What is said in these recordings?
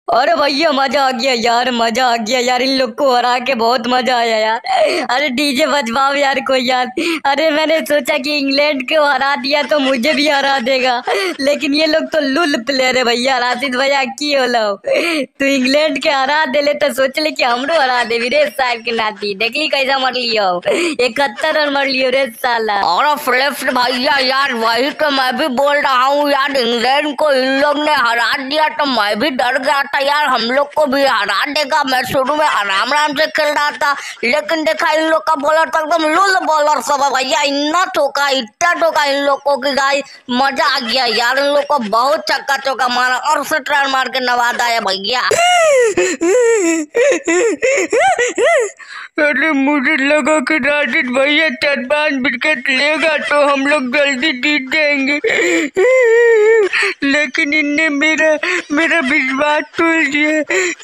अरे भैया मजा आ गया यार, मजा आ गया यार, इन लोग को हरा के बहुत मजा आया यार। अरे डीजे बजवाओ यार कोई यार। अरे मैंने सोचा कि इंग्लैंड को हरा दिया तो मुझे भी हरा देगा, लेकिन ये लोग तो लुल प्लेयर है भैया। राशिद भैया की होलो तू इंग्लैंड के हरा देले तो सोच ले कि हमरो हरा दे रे साहब के नाती। देखली कैसा मर लियो, 71 रन मर लियो रे साला। और फ्लिप्स भैया यार वही तो मैं भी बोल रहा हूँ यार, इंग्लैंड को इन लोग ने हरा दिया तो मैं भी डर गया था यार, हम लोग को भी हरा देगा। मैं शुरू में आराम आराम से खेल रहा था, लेकिन देखा इन लोग का बॉलर तो एकदम लुल बॉलर सब है भैया। इतना ठोका इन लोगों की गाय, मजा आ गया यार। इन लोग को बहुत छक्का चौका मारा और 68 रन मार के नवादा है भैया। अरे मुझे लगा कि राशिद भैया 4-5 विकेट लेगा तो हम लोग जल्दी जीत जाएंगे, लेकिन इनने मेरा मेरा विश्वास तोड़ दिया।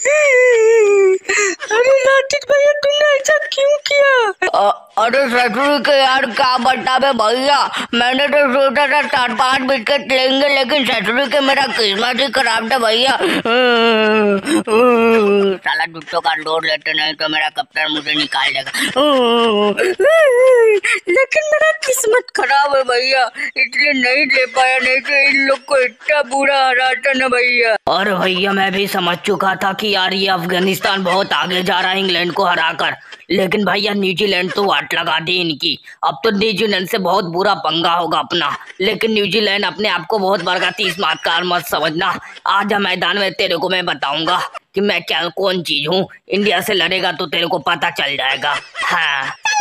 अरे राशिद भैया तुमने ऐसा क्यों किया? अरे ससुर के यार क्या बतावे भैया, मैंने तो सोचा था 4-5 विकेट लेंगे, लेकिन ससुर के मेरा किस्मत ही खराब था भैया। साला जुट्टो का लोड लेते नहीं तो मेरा कप्तान मुझे निकाल देगा। लेकिन मेरा किस्मत खराब है भैया, इसलिए नहीं ले पाया, नहीं तो इन लोग को इतना बुरा हराता ना भैया। और भैया मैं भी समझ चुका था कि यार ये अफगानिस्तान बहुत आगे जा रहा है इंग्लैंड को हराकर, लेकिन भैया न्यूजीलैंड तो वाट लगा दी इनकी। अब तो न्यूजीलैंड से बहुत बुरा पंगा होगा अपना, लेकिन न्यूजीलैंड अपने आप को बहुत बड़ा 30 मात कार मत समझना। आज मैदान में तेरे को मैं बताऊंगा कि मैं क्या कौन चीज हूँ। इंडिया से लड़ेगा तो तेरे को पता चल जाएगा। हाँ